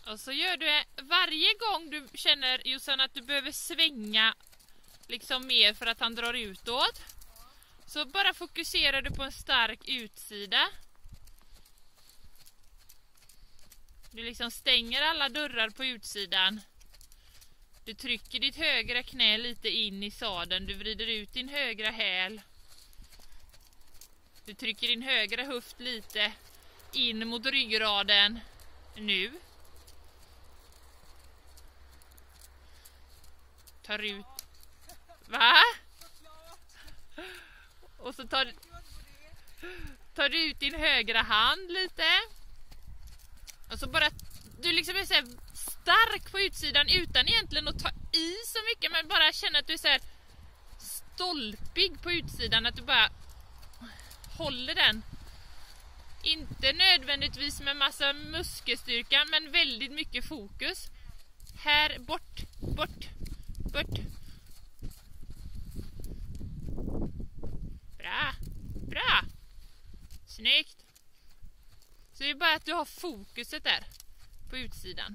Och så gör du det varje gång du känner, Jossan, att du behöver svänga liksom mer för att han drar utåt. Så bara fokuserar du på en stark utsida. Du liksom stänger alla dörrar på utsidan. Du trycker ditt högra knä lite in i sadeln. Du vrider ut din högra häl. Du trycker din högra höft lite in mot ryggraden. Nu. Tar ut. Va? Och så tar du ut din högra hand lite. Och så bara, du liksom är så här stark på utsidan utan egentligen att ta i så mycket, men bara känna att du är så här stolpig på utsidan, att du bara håller den. Inte nödvändigtvis med massa muskelstyrka, men väldigt mycket fokus. Här, bort, bort, bort. Bra, bra. Snyggt. Så det är bara att du har fokuset där på utsidan.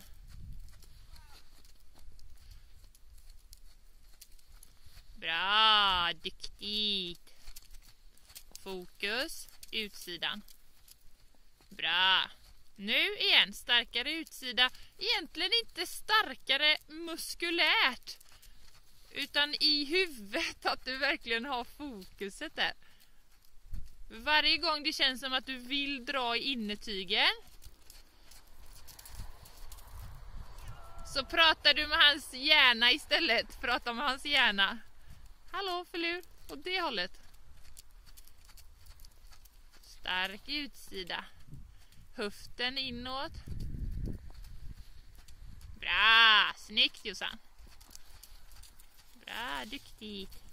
Bra, duktigt. Fokus, utsidan. Bra. Nu igen, starkare utsida. Egentligen inte starkare muskulärt, utan i huvudet, att du verkligen har fokuset där. Varje gång det känns som att du vill dra i innertygen, så pratar du med hans hjärna istället. Prata med hans hjärna. Hallå, förlur. Åt det hållet. Stark utsida. Höften inåt. Bra. Snyggt, Jossan. Bra, duktigt.